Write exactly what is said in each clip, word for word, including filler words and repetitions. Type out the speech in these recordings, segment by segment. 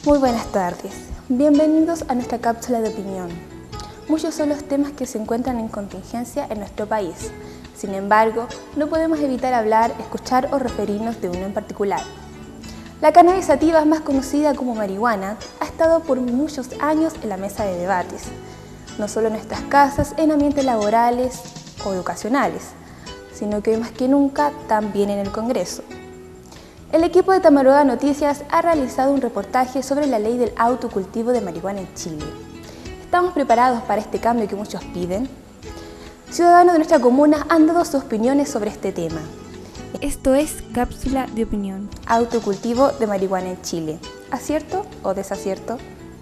Muy buenas tardes, bienvenidos a nuestra cápsula de opinión. Muchos son los temas que se encuentran en contingencia en nuestro país. Sin embargo, no podemos evitar hablar, escuchar o referirnos de uno en particular. La cannabis sativa, más conocida como marihuana, ha estado por muchos años en la mesa de debates, no solo en nuestras casas, en ambientes laborales o educacionales, sino que hoy más que nunca también en el Congreso. El equipo de Tamaroa Noticias ha realizado un reportaje sobre la ley del autocultivo de marihuana en Chile. ¿Estamos preparados para este cambio que muchos piden? Ciudadanos de nuestra comuna han dado sus opiniones sobre este tema. Esto es Cápsula de Opinión. Autocultivo de marihuana en Chile. ¿Acierto o desacierto?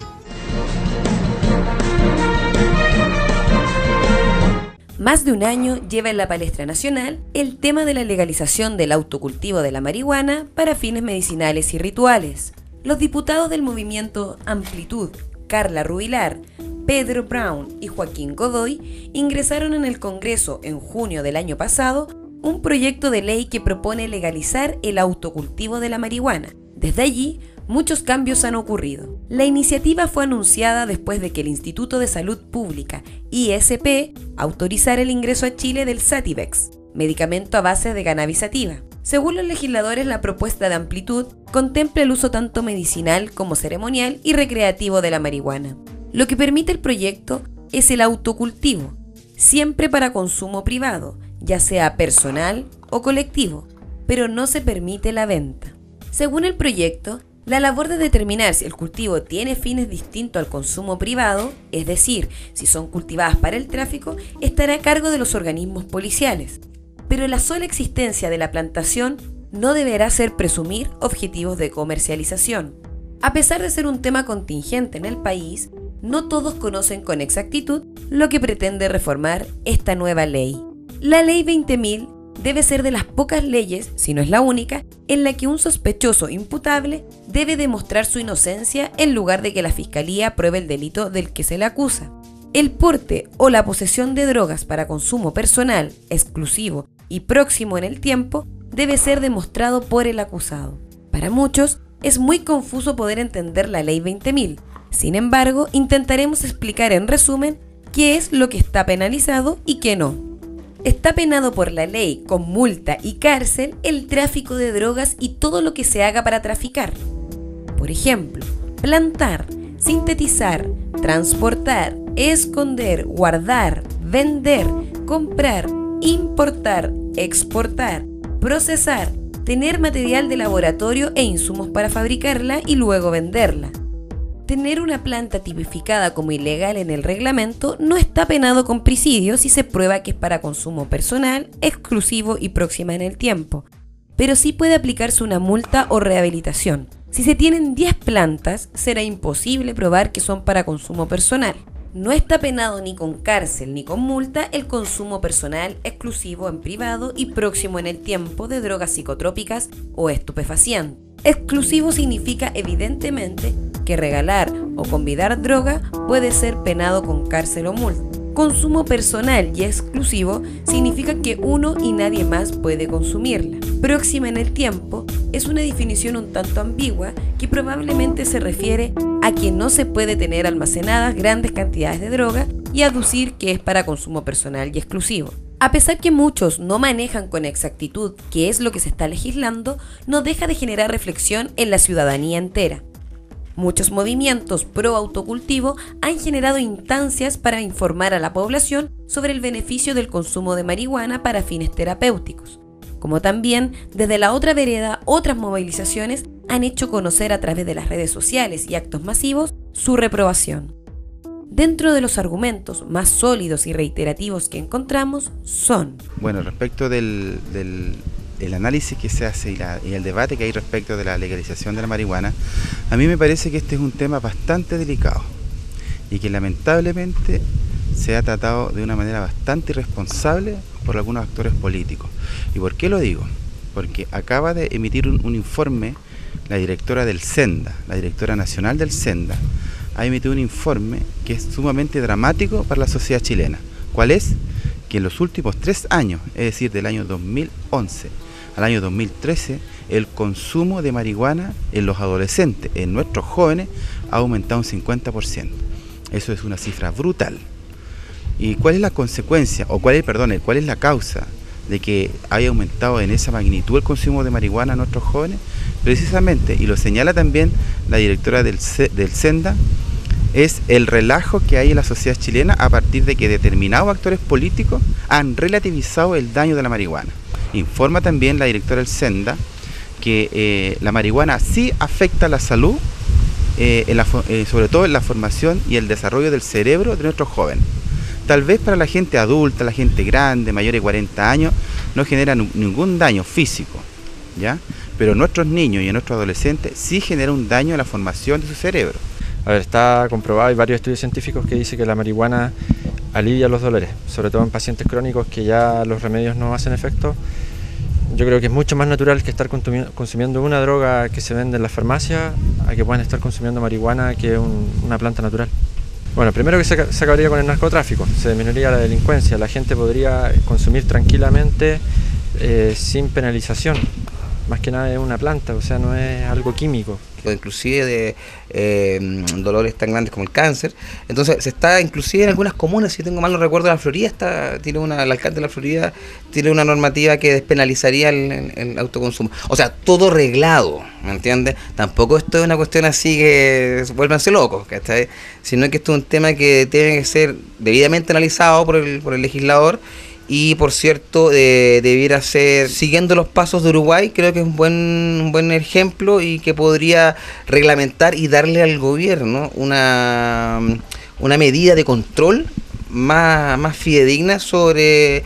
Más de un año lleva en la palestra nacional el tema de la legalización del autocultivo de la marihuana para fines medicinales y rituales. Los diputados del movimiento Amplitud, Carla Rubilar, Pedro Brown y Joaquín Godoy, ingresaron en el Congreso en junio del año pasado un proyecto de ley que propone legalizar el autocultivo de la marihuana. Desde allí, muchos cambios han ocurrido. La iniciativa fue anunciada después de que el Instituto de Salud Pública, I S P, autorizara el ingreso a Chile del Sativex, medicamento a base de cannabis sativa. Según los legisladores, la propuesta de Amplitud contempla el uso tanto medicinal como ceremonial y recreativo de la marihuana. Lo que permite el proyecto es el autocultivo, siempre para consumo privado, ya sea personal o colectivo, pero no se permite la venta. Según el proyecto, la labor de determinar si el cultivo tiene fines distintos al consumo privado, es decir, si son cultivadas para el tráfico, estará a cargo de los organismos policiales. Pero la sola existencia de la plantación no deberá ser presumir objetivos de comercialización. A pesar de ser un tema contingente en el país, no todos conocen con exactitud lo que pretende reformar esta nueva ley. La Ley veinte mil debe ser de las pocas leyes, si no es la única, en la que un sospechoso imputable debe demostrar su inocencia en lugar de que la Fiscalía pruebe el delito del que se le acusa. El porte o la posesión de drogas para consumo personal, exclusivo y próximo en el tiempo debe ser demostrado por el acusado. Para muchos, es muy confuso poder entender la Ley veinte mil. Sin embargo, intentaremos explicar en resumen qué es lo que está penalizado y qué no. Está penado por la ley con multa y cárcel el tráfico de drogas y todo lo que se haga para traficar. Por ejemplo, plantar, sintetizar, transportar, esconder, guardar, vender, comprar, importar, exportar, procesar, tener material de laboratorio e insumos para fabricarla y luego venderla. Tener una planta tipificada como ilegal en el reglamento no está penado con presidio si se prueba que es para consumo personal, exclusivo y próxima en el tiempo, pero sí puede aplicarse una multa o rehabilitación. Si se tienen diez plantas, será imposible probar que son para consumo personal. No está penado ni con cárcel ni con multa el consumo personal, exclusivo en privado y próximo en el tiempo de drogas psicotrópicas o estupefacientes. Exclusivo significa evidentemente que regalar o convidar droga puede ser penado con cárcel o multa. Consumo personal y exclusivo significa que uno y nadie más puede consumirla. Próxima en el tiempo es una definición un tanto ambigua que probablemente se refiere a que no se puede tener almacenadas grandes cantidades de droga y aducir que es para consumo personal y exclusivo. A pesar que muchos no manejan con exactitud qué es lo que se está legislando, no deja de generar reflexión en la ciudadanía entera. Muchos movimientos pro autocultivo han generado instancias para informar a la población sobre el beneficio del consumo de marihuana para fines terapéuticos, como también desde la otra vereda otras movilizaciones han hecho conocer a través de las redes sociales y actos masivos su reprobación. Dentro de los argumentos más sólidos y reiterativos que encontramos son... Bueno, respecto del, del el análisis que se hace y, la, y el debate que hay respecto de la legalización de la marihuana, a mí me parece que este es un tema bastante delicado y que lamentablemente se ha tratado de una manera bastante irresponsable por algunos actores políticos. ¿Y por qué lo digo? Porque acaba de emitir un, un informe la directora del SENDA, la directora nacional del SENDA, ha emitido un informe que es sumamente dramático para la sociedad chilena. ¿Cuál es? Que en los últimos tres años, es decir, del año dos mil once al año dos mil trece, el consumo de marihuana en los adolescentes, en nuestros jóvenes, ha aumentado un cincuenta por ciento. Eso es una cifra brutal. ¿Y cuál es la consecuencia, o cuál es, perdón, cuál es la causa de que haya aumentado en esa magnitud el consumo de marihuana a nuestros jóvenes? Precisamente, y lo señala también la directora del, del Senda, es el relajo que hay en la sociedad chilena a partir de que determinados actores políticos han relativizado el daño de la marihuana. Informa también la directora del Senda que eh, la marihuana sí afecta la salud, eh, en la, eh, sobre todo en la formación y el desarrollo del cerebro de nuestros jóvenes. Tal vez para la gente adulta, la gente grande, mayor de cuarenta años, no genera ningún daño físico, ¿ya? Pero en nuestros niños y en nuestros adolescentes sí genera un daño en la formación de su cerebro. A ver, está comprobado, hay varios estudios científicos que dicen que la marihuana alivia los dolores, sobre todo en pacientes crónicos que ya los remedios no hacen efecto. Yo creo que es mucho más natural que estar consumiendo una droga que se vende en las farmacias a que puedan estar consumiendo marihuana, que es un, una planta natural. Bueno, primero que se, se acabaría con el narcotráfico, se disminuiría la delincuencia, la gente podría consumir tranquilamente eh, sin penalización. Más que nada es una planta, o sea, no es algo químico. Inclusive de eh, dolores tan grandes como el cáncer. Entonces se está inclusive en algunas comunas, si tengo mal no recuerdo, la Florida está, tiene una, el alcalde de la Florida tiene una normativa que despenalizaría el, el, el autoconsumo. O sea, todo reglado, ¿me entiendes? Tampoco esto es una cuestión así que vuélvanse locos, ¿cachai? Sino que esto es un tema que tiene que ser debidamente analizado por el, por el legislador. Y por cierto, eh, debiera ser, siguiendo los pasos de Uruguay, creo que es un buen, un buen ejemplo y que podría reglamentar y darle al gobierno una, una medida de control más, más fidedigna sobre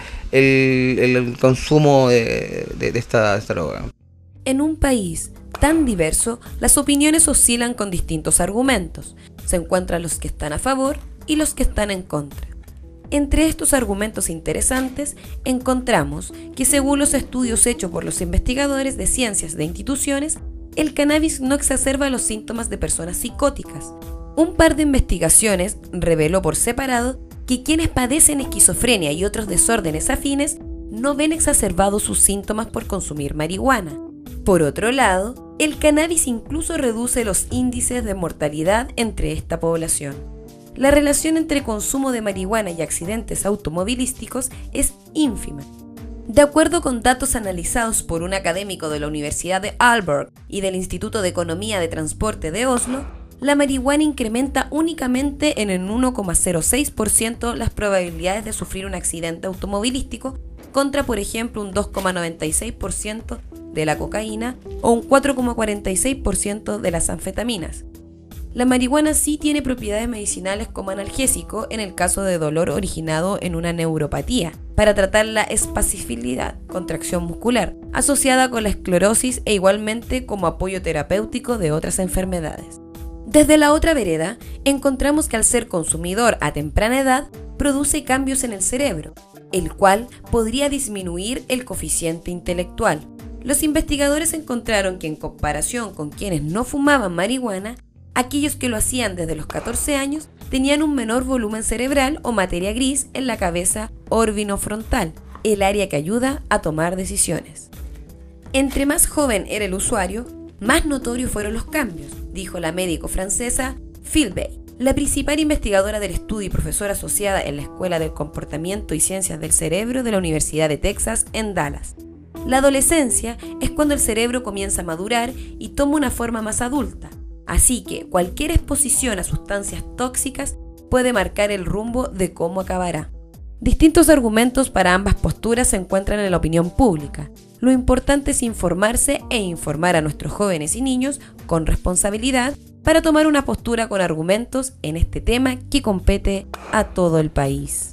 el, el consumo de, de, de, esta, de esta droga. En un país tan diverso, las opiniones oscilan con distintos argumentos. Se encuentran los que están a favor y los que están en contra. Entre estos argumentos interesantes, encontramos que según los estudios hechos por los investigadores de ciencias de instituciones, el cannabis no exacerba los síntomas de personas psicóticas. Un par de investigaciones reveló por separado que quienes padecen esquizofrenia y otros desórdenes afines no ven exacerbados sus síntomas por consumir marihuana. Por otro lado, el cannabis incluso reduce los índices de mortalidad entre esta población. La relación entre consumo de marihuana y accidentes automovilísticos es ínfima. De acuerdo con datos analizados por un académico de la Universidad de Aalborg y del Instituto de Economía de Transporte de Oslo, la marihuana incrementa únicamente en el uno coma cero seis por ciento las probabilidades de sufrir un accidente automovilístico, contra por ejemplo un dos coma noventa y seis por ciento de la cocaína o un cuatro coma cuarenta y seis por ciento de las anfetaminas. La marihuana sí tiene propiedades medicinales como analgésico en el caso de dolor originado en una neuropatía, para tratar la espasticilidad, contracción muscular, asociada con la esclerosis e igualmente como apoyo terapéutico de otras enfermedades. Desde la otra vereda, encontramos que al ser consumidor a temprana edad, produce cambios en el cerebro, el cual podría disminuir el coeficiente intelectual. Los investigadores encontraron que en comparación con quienes no fumaban marihuana, aquellos que lo hacían desde los catorce años tenían un menor volumen cerebral o materia gris en la cabeza orbitofrontal, el área que ayuda a tomar decisiones. Entre más joven era el usuario, más notorios fueron los cambios, dijo la médico francesa Philbey, la principal investigadora del estudio y profesora asociada en la Escuela del Comportamiento y Ciencias del Cerebro de la Universidad de Texas en Dallas. La adolescencia es cuando el cerebro comienza a madurar y toma una forma más adulta. Así que cualquier exposición a sustancias tóxicas puede marcar el rumbo de cómo acabará. Distintos argumentos para ambas posturas se encuentran en la opinión pública. Lo importante es informarse e informar a nuestros jóvenes y niños con responsabilidad para tomar una postura con argumentos en este tema que compete a todo el país.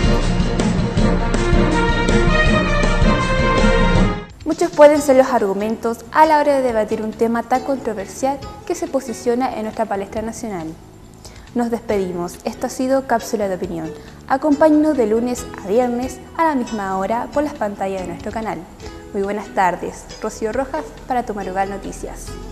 Muchos pueden ser los argumentos a la hora de debatir un tema tan controversial que se posiciona en nuestra palestra nacional. Nos despedimos. Esto ha sido Cápsula de Opinión. Acompáñenos de lunes a viernes a la misma hora por las pantallas de nuestro canal. Muy buenas tardes. Rocío Rojas para Tu Marugal Noticias.